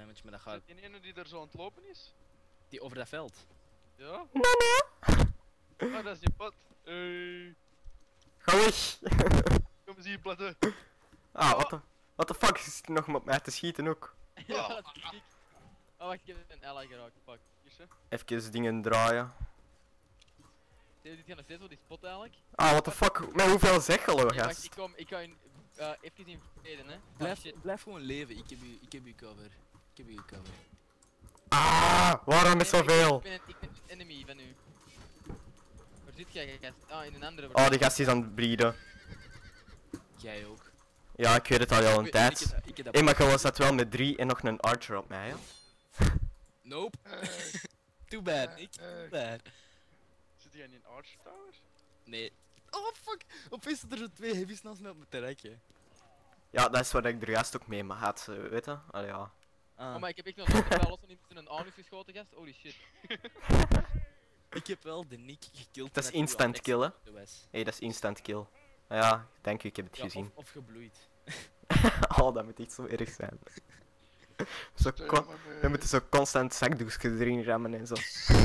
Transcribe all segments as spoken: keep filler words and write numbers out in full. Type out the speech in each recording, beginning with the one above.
damage met dat gaat. Die ene die daar zo aan het lopen is? Die over dat veld. Ja? Nee, nee. Ah, dat is je pad. Hey. Ga weg. Kom eens hier platten. Ah, wat de... What the fuck, je zit nog op mij te schieten ook. Ja, dat is ziek. Oh wacht, ik heb een ally geraakt, fuck. Hier, hè. Even dingen draaien. Zie je dit gaan nog steeds wel die spot eigenlijk? Ah, what the fuck, met hoeveel zeg je al, Nee, wacht, gast? ik kom, ik ga je uh, even invaderen hè. Blijf, Ah, shit. blijf gewoon leven, ik heb u, ik heb u cover. Ik heb u cover. Ah, waarom is Nee, maar zoveel? Ik ben, een, ik ben een enemy van u. Waar zit jij gast? Ah, in een andere Oh, die gast is aan het breeden. Jij ook. Ja, ik weet het al al een Ik- tijd. Ik, heb dat- ik heb dat Hé, maar gewoon staat wel met drie en nog een archer op mij, hè? Nope. Too bad, Nick. Too bad. Zit jij in een Arch Tower? Nee. Oh fuck! Opeens zitten er zo twee heavy's naast mij op mijn terrekje. Ja, dat is wat ik er juist ook mee maar had, eh, weet je? Allee, ja. Ah, Oh, maar ik heb echt nog nooit wel los van iemand in een anus geschoten gast. Holy shit. ik heb wel de Nick gekild. Dat is met instant uw kill, hè? Alexa was. Hé, dat is instant kill. Ah ja, dank u, ik heb het Ja, gezien. of, of gebloeid. Oh, dat moet echt zo erg zijn. Zo con- we moeten zo constant zakdoekjes erin rammen en zo.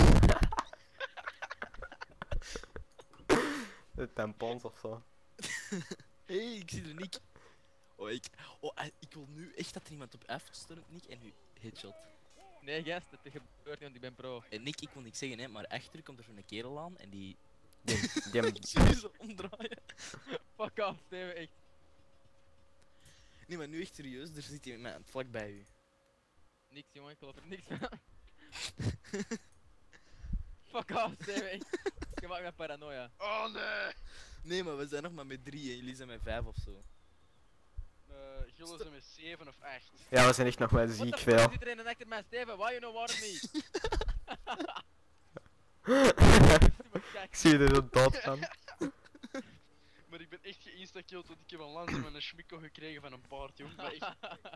De tampons of zo. Hé, hey, ik zie de Nick. Oh, ik, oh, eh, ik wil nu echt dat er iemand op F stormt, Nick, en nu headshot. Nee gast, dat gebeurt niet, want ik ben pro. En Nick, ik wil niks zeggen, hè, maar achter komt er zo'n kerel aan en die... Die, die, ik zie die zo omdraaien. Fuck off, Steven, echt. Nee, maar nu echt serieus, er zit iemand vlak bij u. Niks jongen, ik geloof er niks van. Fuck off, Steven, echt. Je maakt me paranoia. Oh nee! Nee, maar we zijn nog maar met drie en jullie zijn met vijf of zo. Uh, Gillen ze met zeven of acht. ja, we zijn echt nog wel What ziek the fuck, veel. zit er een achter mij, Steven? Why you know water me? Ik zie je er zo dood van. Maar ik ben echt geïnstakilled, want ik heb een lans met een schmikkel gekregen van een paard, jong. Maar echt...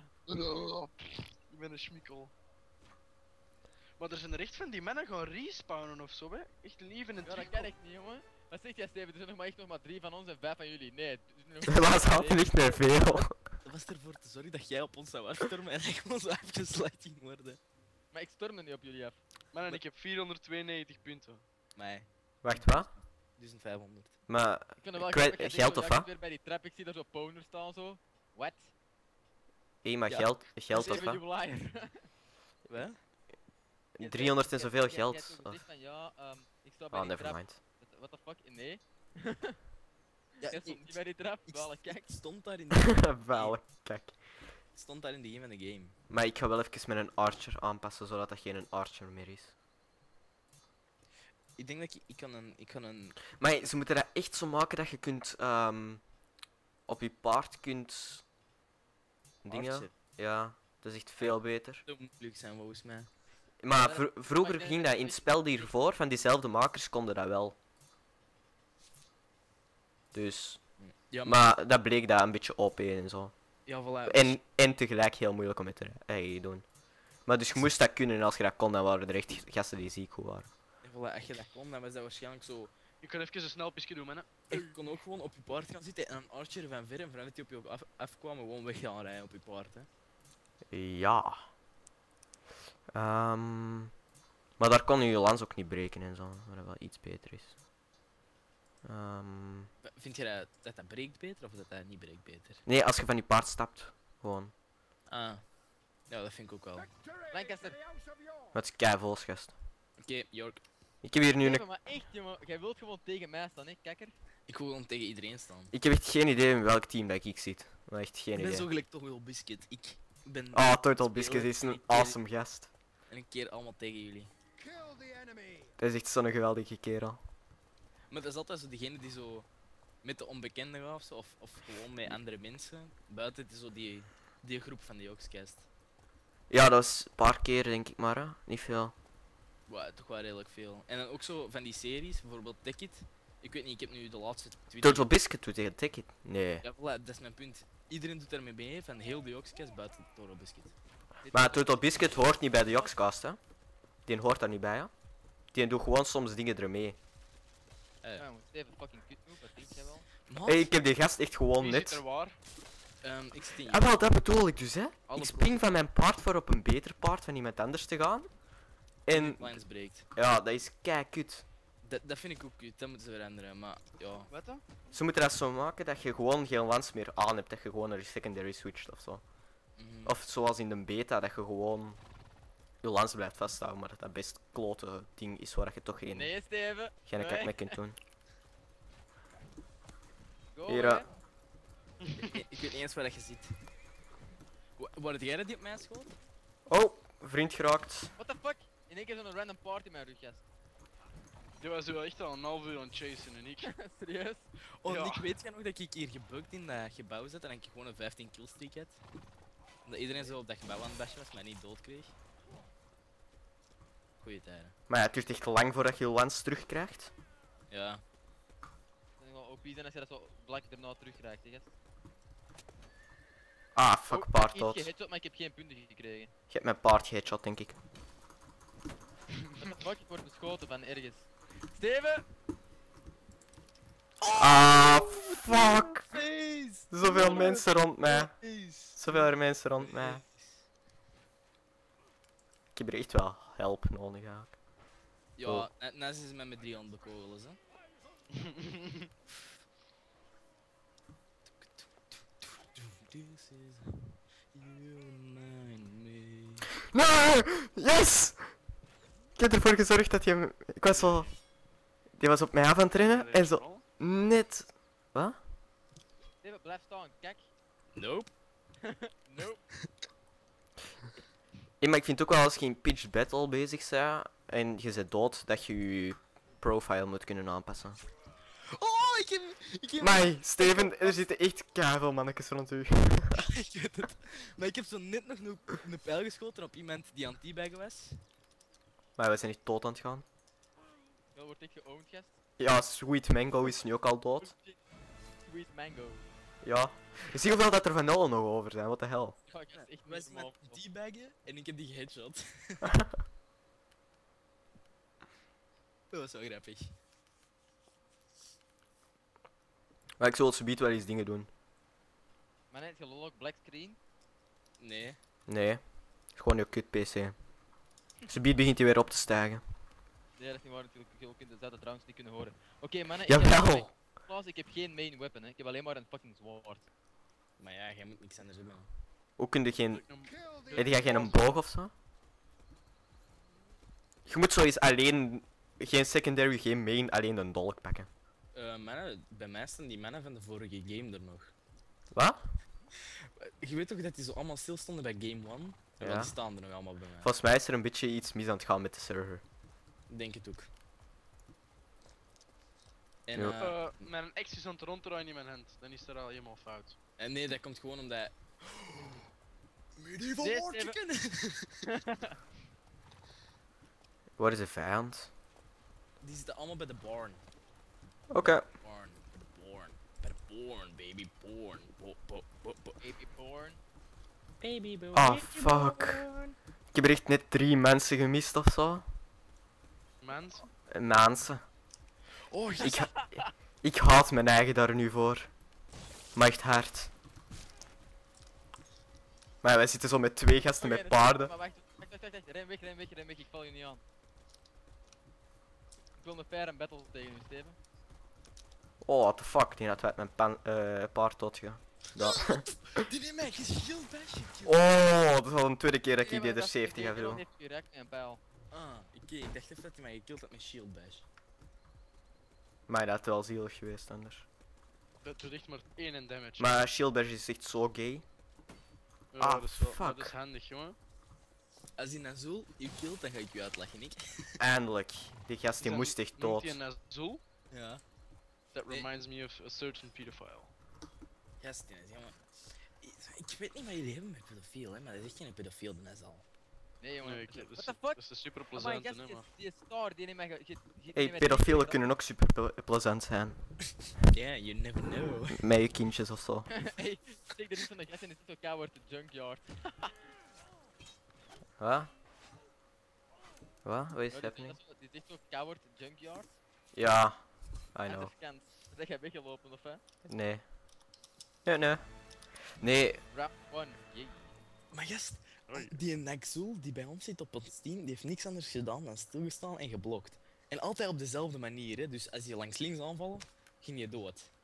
ik ben een schmikkel. Maar er zijn er echt van die mannen gaan respawnen of zo, hè? Echt leven en Ja, dat kan ik niet, jongen. Wat zeg jij, Steven? Er zijn nog maar echt nog maar drie van ons en vijf van jullie. Nee, er zijn nog maar Dat was altijd niet meer veel. Dat was ervoor te zorgen dat jij op ons zou afstormen en ik gewoon zo afgesluit ging worden. Maar ik storm er niet op jullie af. Man, en ik heb vierhonderdtweeënnegentig punten. Nee, Wacht, wat? duizend vijfhonderd. Maar, Ik kan er wel Kwijt- grappig, geld zo, of ja, ik wat? weer bij die trap, ik zie daar zo pwners staan zo. What? hé, maar Ja. geld, geld of Steven, wat? you liar. Wat? driehonderd en zoveel Jij- jij- jij hebt geld. toen gezegd van, ja, ehm, ik sta bij Oh, die never trap. mind. What the fuck? Nee. Ja, Jij stond niet bij die trap. ik, Wel, ik kijk. stond daar in de Vuile kijk. ik stond daar in de game van de game. Maar ik ga wel even met een archer aanpassen, zodat dat geen archer meer is. Ik denk dat ik, ik kan een, ik kan een, Maar ze moeten dat echt zo maken dat je kunt, ehm, op je paard kunt... Dingen. Archer. Ja, dat is echt veel beter. Dat moet moeilijk zijn volgens mij. Maar Ja, vro- maar vroeger ik denk ging dat dat in het het spel hiervoor, van diezelfde makers konden dat wel. Dus, Ja, maar, maar dat bleek dat een beetje O P en zo. ja, voilà. En, en tegelijk heel moeilijk om het te eh, doen. Maar dus je moest dat kunnen en als je dat kon, dan waren er echt gasten die ziek goed waren. Ja, voilà, als je dat kon, dan was dat waarschijnlijk zo. Ik kan even een snelpisje doen, man. Hè. Je kon ook gewoon op je paard gaan zitten en een archer van ver en voordat hij op je af, afkwam, gewoon weg gaan rijden op je paard. Hè. Ja. Ehm, maar daar kon je lans ook niet breken en zo, wat dat wel iets beter is. Ehm, Vind je dat, dat dat breekt beter of dat dat niet breekt beter? nee, als je van je paard stapt, gewoon. Ah. Ja, dat vind ik ook wel. Oké, Lancaster. Wat is keivols, gast. York. Ik heb hier nu Steven, een... maar echt jongen, jij wilt gewoon tegen mij staan, hè, kakker. Ik wil gewoon tegen iedereen staan. Ik heb echt geen idee in welk team dat ik zit. Maar echt geen Ik ben idee. zo gelijk toch wel biscuit. Ik ben Oh, Total Biscuit is en een ik keer- awesome gast. En een keer allemaal tegen jullie. Dat is echt zo'n geweldige kerel. Maar dat is altijd zo diegene die zo met de onbekende gaat of zo, of, of gewoon met andere mensen. Buiten het is zo die, die groep van die Oxcast. Ja, dat was een paar keer denk ik maar, hè. Niet veel. Wow, toch wel redelijk veel. En dan ook zo van die series, bijvoorbeeld Ticket. Ik weet niet, ik heb nu de laatste twee. Total Biscuit doet tegen Ticket. Nee. Ja, voilà, dat is mijn punt. Iedereen doet daarmee mee van heel de Oxcast buiten Total Biscuit. Maar Total Biscuit hoort niet bij de Joxcast, hè. Die hoort daar niet bij, hè. Die doet gewoon soms dingen ermee. Eh, Ja, moet Steven fucking kut move, wat denk jij wel? maat, Hey, ik heb die gast echt gewoon Wie net... zit er waar? Ehm, ik zit in Ah, wel, dat bedoel ik dus, hè. Alle Ik spring van mijn paard voor op een beter paard van iemand anders te gaan. En lines breekt. ja, dat is kei kut. Dat, dat vind ik ook kut, dat moeten ze veranderen, maar ja. Wat dan? Ze moeten dat zo maken dat je gewoon geen lans meer aan hebt, dat je gewoon naar je secondary switcht of zo. mhm. Of zoals in de beta, dat je gewoon je lans blijft vasthouden, maar dat dat best klote ding is waar je toch geen, Nee, Steven. geen Nee. kijk mee kunt doen. Go Hier, away. eh. ik, ik weet niet eens waar dat je zit. Wa- Waar jij dat die op mij schoot? Oh, vriend geraakt. What the fuck? In één keer zo'n random party in mijn rug, gast. Die was zo echt al een half uur aan het chasen en ik. Serieus? Oh, Ja. en ik weet je nog dat ik hier gebukt in dat gebouw zat en dat ik gewoon een vijftien killstreak had. Dat iedereen zo op dat gebouw aan het bashen was, maar niet dood kreeg. Goeie tijden. Maar ja, het duurt echt lang voordat je je lans terugkrijgt. Ja. Dat zou wel O P zijn als je dat zo vlak erna terugkrijgt, hè, gast. Ah, fuck, Oh, paard iets dood. gehitshot, maar ik heb geen punten gekregen. Je hebt mijn paard geheadshot, denk ik. What the fuck? Ik word beschoten van ergens. Steven! Ah, fuck. Face! Zoveel mensen rond mij. Zoveel mensen rond mij. Ik heb er echt wel help nodig eigenlijk. Ja, Oh. net net is met mijn drie handen bekogelen, hè. This is you remind me. Nee! Yes! Ik heb ervoor gezorgd dat je... hem- Ik was zo... Die was op mij af aan het rennen en zo net... Wat? Steven, blijf staan, kijk. Nope. Nope. Ja, maar ik vind ook wel als je in pitch battle bezig bent en je bent dood, dat je je profile moet kunnen aanpassen. Oh, ik heb... Ik heb... Maar Steven, er zitten echt veel mannetjes rond u. ik weet het. Maar ik heb zo net nog een, een pijl geschoten op iemand die aan het teabaggen was. Maar we zijn niet dood aan het gaan. Wel word ik geowned, gast. Ja, Sweet Mango is nu ook al dood. Sweet mango. Ja. Je ziet hoeveel dat er van nullen nog over zijn, wat de hel. Ja, ik was echt was niet normaal. met teabaggen en ik heb die geheadshot. Dat was wel grappig. Maar ik zal het subiet wel eens dingen doen. Maar net, je lol ook black screen. Nee. Nee. Het is gewoon je kut P C. Subiet begint hij weer op te stijgen. Nee, dat is niet waar natuurlijk. Je ook in de zetten trouwens niet kunnen horen. Oké, mannen, ik heb, Jawel! Klaas, ik heb geen main weapon, hè. Ik heb alleen maar een fucking zwaard. Maar ja, jij moet niks anders hebben. Hoe kun je geen... Ik nam- Heb jij geen boog of zo? Je moet zo eens alleen... Geen secondary, geen main, alleen een dolk pakken. Eh, mannen, bij mij staan die mannen van de vorige game er nog. Wat? Je weet toch dat die zo allemaal stilstonden bij game one? Ja. Ja. Die staan er nog allemaal bij mij. Volgens mij is er een beetje iets mis aan het gaan met de server. Ik denk het ook. En, Ja. eh, Eh, mijn ex is aan het ronddraaien in mijn hand. Dan is er al helemaal fout. en nee, dat komt gewoon omdat... Medieval Dit War even- Chicken! Waar is de vijand? Die zitten allemaal bij de barn. Oké. Barn, bij de barn. Bij de barn, baby, barn. Bo, bo, bo, bo. Baby porn. Baby, bo, Ah, baby, fuck. born. Ik heb er echt net drie mensen gemist of zo. Mens. Eh, Mensen. Oh, Ik, ha- ik haat mijn eigen daar nu voor. Maar echt hard. Maar ja, wij zitten zo met twee gasten Oké, met dat is- paarden. Maar wacht, wacht, wacht, wacht, wacht. Ren weg, ren weg, ren weg. Ik val je niet aan. Ik wil een fair en battle tegen u, Steven. Oh, what the fuck, die had uit mijn pan, eh, paard doodgegaan. Dat. Die neemt mij geshield basje. Oh, dat is al een tweede keer dat ik Nee, die maar er dat is- zeventig heb die gedaan. heeft geraakt met een pijl. Ah, oké, ik dacht even dat hij mij gekild had met shield bash. Maar dat had wel zielig geweest anders. Dat doet echt maar één damage. Maar Shieldberg is echt zo gay. Ja, ah, dat is wel, fuck. Dat is handig, jongen. Als hij Nazul je killt, dan ga ik je uitlachen, ik. Eindelijk. Die gast die Is moest dat- echt noemt dood. hij een Azul? Ja. That Nee. reminds me of a certain pedophile. Gast, Dennis, jongen. Ik- Ik weet niet wat jullie hebben met pedofiel, hè, maar dat is echt geen pedofiel, dat is al. Nee, jongen. Nee, ik, dat, What is, the dat fuck? is een super Oh my plezante, god, hè, die, maar. die star, die neemt mij... ge- ge- die Hey, neemt mij pedofielen tegen- kunnen ook super ple- plezant zijn. Yeah, you never know. Met je kindjes of zo. Hey, steek er niet van de gas en het is zo koud wordt de junkyard. Wat? Wat? Wat is Ja, dit- happening? dat is zo- Dit is echt zo koud wordt de junkyard. Ja, I know. Achterkant. Zeg jij weggelopen of hè? Nee. Nee, nee. Nee, Round one. Jee. Maar gast, Oei. die Naxul die bij ons zit op ons team, die heeft niks anders gedaan dan stilgestaan en geblokt. En altijd op dezelfde manier, hè. Dus als je langs links aanvallen, ging je dood.